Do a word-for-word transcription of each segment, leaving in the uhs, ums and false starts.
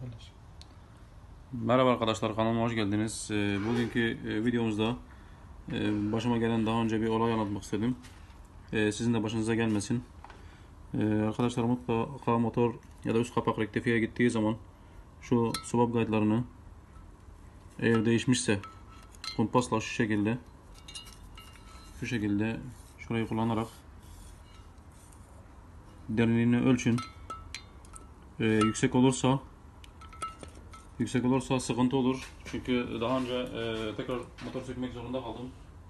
Paylaş. Merhaba arkadaşlar, kanalıma hoş geldiniz. Ee, Bugünkü e, videomuzda e, başıma gelen daha önce bir olay anlatmak istedim. E, Sizin de başınıza gelmesin. E, Arkadaşlar, mutlaka motor ya da üst kapak rektifiye gittiği zaman şu swap guide'larını, eğer değişmişse, kumpasla şu şekilde şu şekilde şurayı kullanarak derinliğini ölçün. E, yüksek olursa Yüksek olursa sıkıntı olur. Çünkü daha önce e, tekrar motor sökmek zorunda kaldım.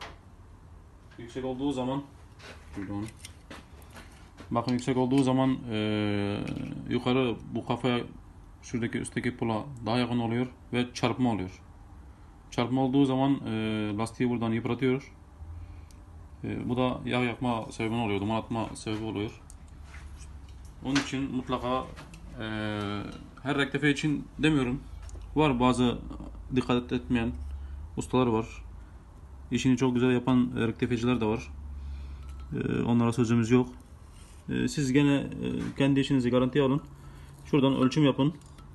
Yüksek olduğu zaman Pardon. Bakın, yüksek olduğu zaman e, yukarı bu kafaya, şuradaki üstteki pula daha yakın oluyor ve çarpma oluyor. Çarpma olduğu zaman e, lastiği buradan yıpratıyor. E, bu da yağ yakma sebebi oluyor, duman atma sebebi oluyor. Onun için mutlaka e, her rektifiye için demiyorum. Var bazı dikkat etmeyen ustalar var. İşini çok güzel yapan rektifiyeciler de var. E, onlara sözümüz yok. E, siz gene e, kendi işinizi garantiye alın. Şuradan ölçüm yapın.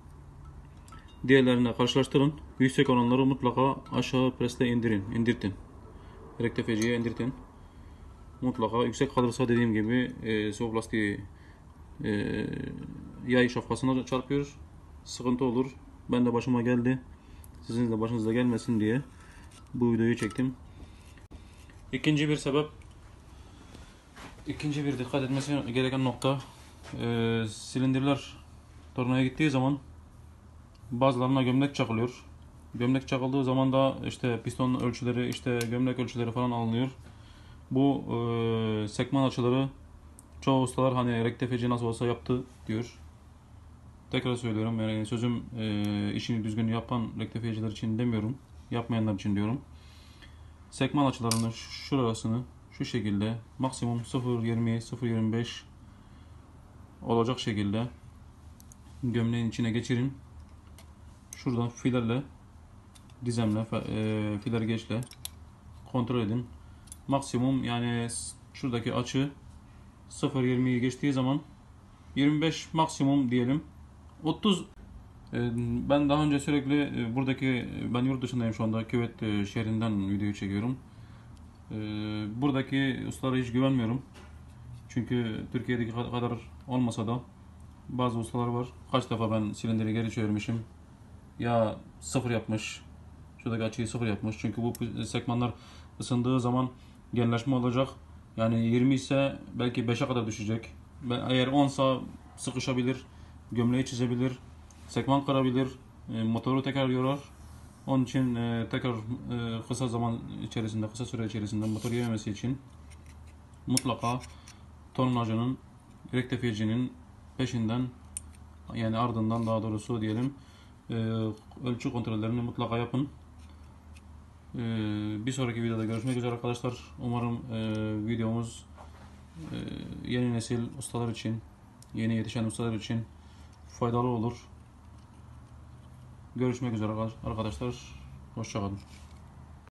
Diğerlerine karşılaştırın. Yüksek olanları mutlaka aşağı presle indirin, indirtin. Rektifiyeciye indirtin. Mutlaka yüksek kalırsa, dediğim gibi e, swap lastiği e, yay şapkasına çarpıyor. Sıkıntı olur. Ben de başıma geldi. Sizin de başınıza gelmesin diye bu videoyu çektim. İkinci bir sebep, ikinci bir dikkat etmesi gereken nokta, e, silindirler tornaya gittiği zaman bazılarına gömlek çakılıyor. Gömlek çakıldığı zaman da işte piston ölçüleri, işte gömlek ölçüleri falan alınıyor. Bu e, sekman açıları, çoğu ustalar hani rektifiyeci nasıl olsa yaptı diyor. Tekrar söylüyorum, yani sözüm e, işini düzgün yapan rektifiyeciler için demiyorum, yapmayanlar için diyorum. Sekman açılarını, şurasını şu şekilde maksimum sıfır virgül yirmi sıfır virgül yirmi beş olacak şekilde gömleğin içine geçirin. Şuradan filerle, dizemle, e, filer geçle kontrol edin. Maksimum, yani şuradaki açı sıfır virgül yirmiyi geçtiği zaman yirmi beş maksimum diyelim. otuz. e, ben daha önce sürekli e, buradaki ben yurt dışındayım şu anda, Küvet e, şehrinden video çekiyorum. E, buradaki ustalara hiç güvenmiyorum. Çünkü Türkiye'deki kadar olmasa da bazı ustalar var. Kaç defa ben silindiri geri çevirmişim. Ya sıfır yapmış, şuradaki açıyı sıfır yapmış. Çünkü bu sekmanlar ısındığı zaman genleşme olacak. Yani yirmi ise belki beşe kadar düşecek. Eğer on ise sıkışabilir, gömleği çizebilir, sekman kırabilir, e, motoru tekrar yorar. Onun için e, tekrar e, kısa zaman içerisinde, kısa süre içerisinde motor yememesi için mutlaka tornacının, rektifiyecinin peşinden, yani ardından daha doğrusu diyelim, e, ölçü kontrollerini mutlaka yapın. E, bir sonraki videoda görüşmek üzere arkadaşlar. Umarım e, videomuz e, yeni nesil ustalar için, yeni yetişen ustalar için faydalı olur. Görüşmek üzere arkadaşlar. Hoşça kalın.